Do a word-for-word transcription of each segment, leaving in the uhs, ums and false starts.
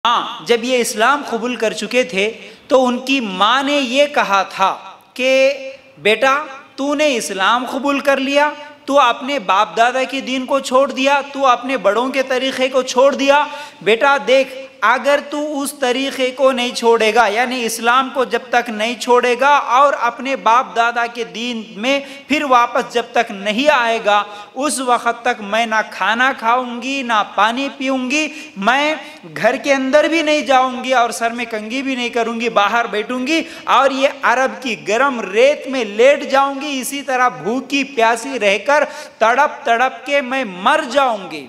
हाँ, जब ये इस्लाम कबूल कर चुके थे तो उनकी माँ ने ये कहा था कि बेटा तूने इस्लाम कबूल कर लिया, तू अपने बाप दादा के दीन को छोड़ दिया, तू अपने बड़ों के तरीक़े को छोड़ दिया। बेटा देख, अगर तू उस तरीक़े को नहीं छोड़ेगा, यानी इस्लाम को जब तक नहीं छोड़ेगा और अपने बाप दादा के दीन में फिर वापस जब तक नहीं आएगा, उस वक़्त तक मैं ना खाना खाऊंगी ना पानी पीऊंगी, मैं घर के अंदर भी नहीं जाऊंगी और सर में कंघी भी नहीं करूंगी, बाहर बैठूंगी और ये अरब की गर्म रेत में लेट जाऊंगी। इसी तरह भूखी प्यासी रहकर तड़प तड़प के मैं मर जाऊंगी।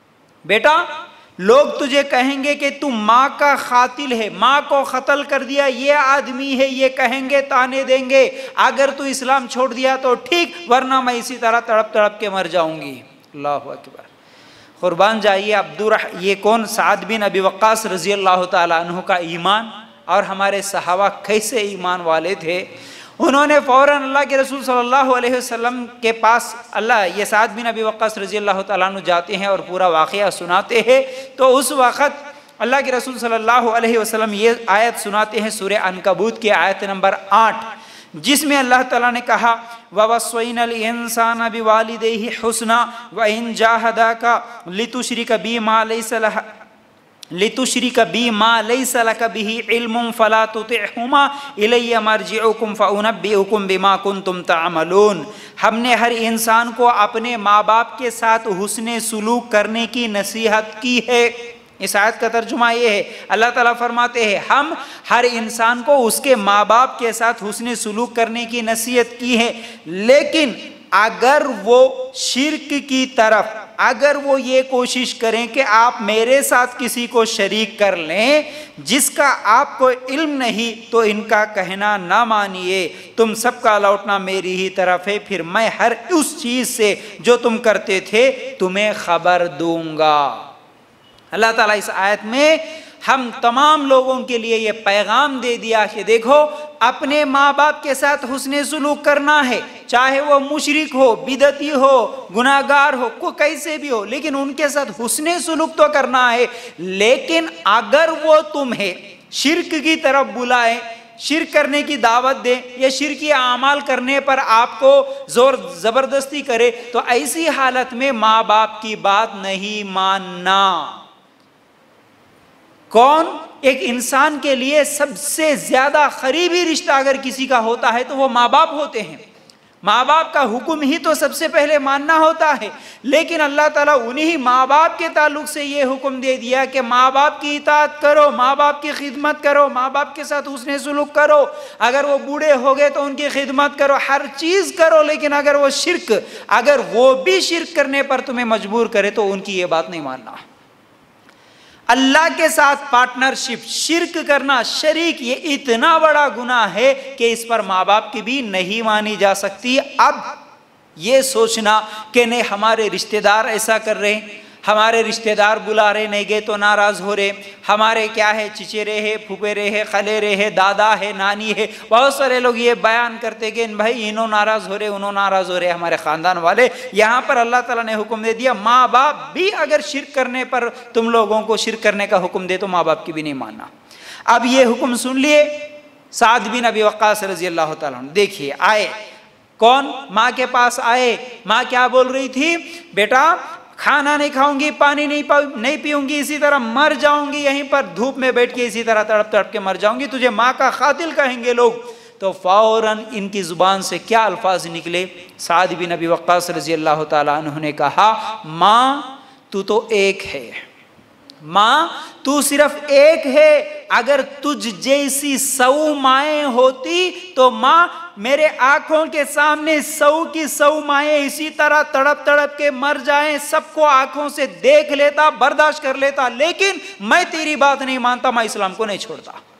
बेटा लोग तुझे कहेंगे कि तू माँ का कातिल है, माँ को कत्ल कर दिया, ये आदमी है, ये कहेंगे, ताने देंगे। अगर तू इस्लाम छोड़ दिया तो ठीक, वरना मैं इसी तरह तड़प तड़प के मर जाऊंगी। अल्लाहु अकबर। कुर्बान जाइए अब्दुर ये कौन, साद बिन अबी वक्कास रजी अल्लाह ताला अन्हु का ईमान और हमारे सहाबा कैसे ईमान वाले थे। उन्होंने फ़ौरन अल्लाह के रसूल सल्लल्लाहु अलैहि वसल्लम के पास, अल्लाह ये साद बिन अबी वक्कास रज़ी अल्लाह ताला अन्हु जाते हैं और पूरा वाक़या सुनाते हैं। तो उस वक़्त अल्लाह के रसूल सल्लल्लाहु अलैहि वसल्लम ये आयत सुनाते हैं सूरह अनकबूत की आयत नंबर आठ, जिसमें अल्लाह ताला ने कहा ववस्वैनल इंसाना बिवालिदैहि हुस्ना व इन जाहदाका लितुश्रिक बिमा लैसा लह लितुश्रिक बिमा लैसा लक बिही इल्मुन फला तुतिअहुमा इलैया मरजिउकुम फउनब्बिउकुम बिमा कुंतुम तअमलून। हमने हर इंसान को अपने माँ बाप के साथ हुस्ने सुलूक करने की नसीहत की है। इस आयत का तर्जुमा ये है, अल्लाह ताला फरमाते हैं हम हर इंसान को उसके माँ बाप के साथ हुस्ने सुलूक करने की नसीहत की है, लेकिन अगर वो शिर्क की तरफ, अगर वो ये कोशिश करें कि आप मेरे साथ किसी को शरीक कर लें जिसका आपको इल्म नहीं, तो इनका कहना ना मानिए, तुम सबका लौटना मेरी ही तरफ है, फिर मैं हर उस चीज़ से जो तुम करते थे तुम्हें खबर दूंगा। अल्लाह ताला इस आयत में हम तमाम लोगों के लिए ये पैगाम दे दिया कि देखो, अपने माँ बाप के साथ हुस्ने सुलूक करना है, चाहे वो मुशरिक हो, बिदती हो, गुनाहगार हो, को कैसे भी हो, लेकिन उनके साथ हुस्ने सुलूक तो करना है। लेकिन अगर वो तुम्हें शिर्क की तरफ बुलाए, शिर्क करने की दावत दे या शिर्की आमाल करने पर आपको जोर ज़बरदस्ती करे, तो ऐसी हालत में माँ बाप की बात नहीं मानना। कौन? एक इंसान के लिए सबसे ज्यादा करीबी रिश्ता अगर किसी का होता है तो वो माँ बाप होते हैं। माँ बाप का हुक्म ही तो सबसे पहले मानना होता है, लेकिन अल्लाह ताला उन्हीं माँ बाप के ताल्लुक से ये हुक्म दे दिया कि माँ बाप की इताअत करो, माँ बाप की खिदमत करो, माँ बाप के साथ हुस्ने सुलूक करो, अगर वो बूढ़े हो गए तो उनकी खिदमत करो, हर चीज़ करो। लेकिन अगर वो शिर्क, अगर वो भी शिर्क करने पर तुम्हें मजबूर करे तो उनकी ये बात नहीं मानना। अल्लाह के साथ पार्टनरशिप, शिर्क करना, शरीक, ये इतना बड़ा गुनाह है कि इस पर माँ बाप की भी नहीं मानी जा सकती। अब ये सोचना कि नहीं हमारे रिश्तेदार ऐसा कर रहे हैं, हमारे रिश्तेदार बुला रहे, नहीं गए तो नाराज़ हो रहे, हमारे क्या है चचेरे है, फुफेरे है, खलेरे है, दादा है, नानी है, बहुत सारे लोग ये बयान करते कि भाई इन्हों नाराज़ हो रहे, उन्हों नाराज़ हो रहे, हमारे ख़ानदान वाले। यहाँ पर अल्लाह ताला ने हुक्म दे दिया, माँ बाप भी अगर शिर्क करने पर तुम लोगों को शिर्क करने का हुक्म दे तो माँ बाप की भी नहीं मानना। अब ये हुक्म सुन लिए साद बिन अबी वक्कास रज़ी अल्लाह ताला अन्हु, देखिए आए कौन, माँ के पास आए। माँ क्या बोल रही थी? बेटा खाना नहीं खाऊंगी, पानी नहीं नहीं पीऊंगी, इसी तरह मर जाऊंगी, यहीं पर धूप में बैठ के इसी तरह तड़प तड़प के मर जाऊंगी, तुझे माँ का कातिल कहेंगे लोग। तो फौरन इनकी जुबान से क्या अल्फाज निकले? साद बिन अबी वक्कास रज़ी अल्लाह ताला अन्हु ने कहा, माँ तू तो एक है, माँ तू सिर्फ एक है, अगर तुझ जैसी सौ माएँ होती तो माँ मेरे आंखों के सामने सौ की सौ माएँ इसी तरह तड़प तड़प के मर जाएं, सबको आंखों से देख लेता, बर्दाश्त कर लेता, लेकिन मैं तेरी बात नहीं मानता, मैं इस्लाम को नहीं छोड़ता।